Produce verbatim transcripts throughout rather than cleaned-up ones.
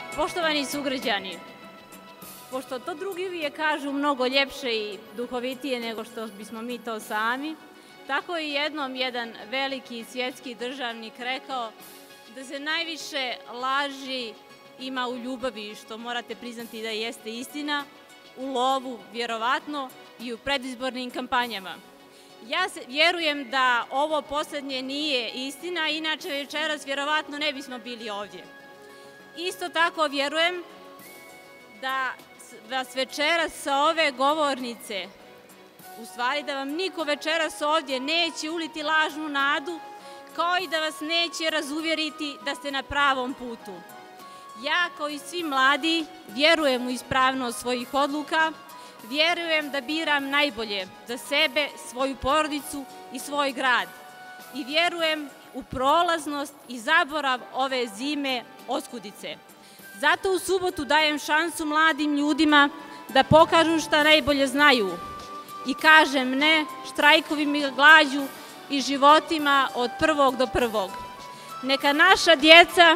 Poštovani sugrađani, pošto to drugi uvijek kažu mnogo ljepše i duhovitije nego što bismo mi to sami, tako je jednom jedan veliki svjetski državnik rekao da se najviše laži ima u ljubavi, što morate priznati da jeste istina, u lovu vjerovatno i u predizbornim kampanjama. Ja vjerujem da ovo posljednje nije istina, inače večeras vjerovatno ne bismo bili ovdje. Isto tako vjerujem da vas večeras sa ove govornice, u stvari da vam niko večeras ovdje neće uliti lažnu nadu, kao i da vas neće razuvjeriti da ste na pravom putu. Ja, kao i svi mladi, vjerujem u ispravnost svojih odluka, vjerujem da biram najbolje za sebe, svoju porodicu i svoj grad. I vjerujem u prolaznost i zaborav ove zime oskudice. Zato u subotu dajem šansu mladim ljudima da pokažu šta najbolje znaju. I kažem ne štrajkovima glađu i životima od prvog do prvog. Neka naša djeca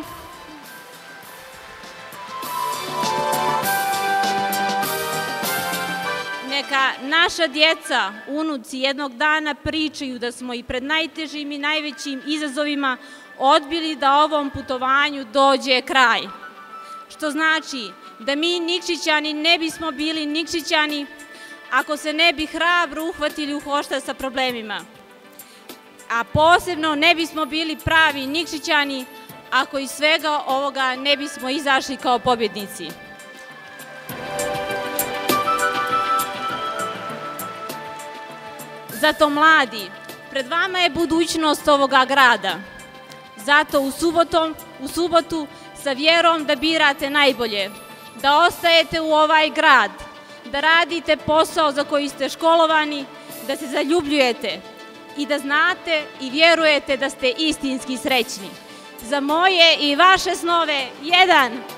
Neka naša djeca, unuci jednog dana pričaju da smo i pred najtežim i najvećim izazovima odbili da ovom putovanju dođe kraj. Što znači da mi Nikšićani ne bismo bili Nikšićani ako se ne bi hrabro uhvatili u koštac sa problemima. A posebno ne bismo bili pravi Nikšićani ako iz svega ovoga ne bismo izašli kao pobjednici. Zato mladi, pred vama je budućnost ovoga grada. Zato u subotom, u subotu sa vjerom da birate najbolje, da ostajete u ovaj grad, da radite posao za koji ste školovani, da se zaljubljujete i da znate i vjerujete da ste istinski srećni. Za moje i vaše snove, jedan!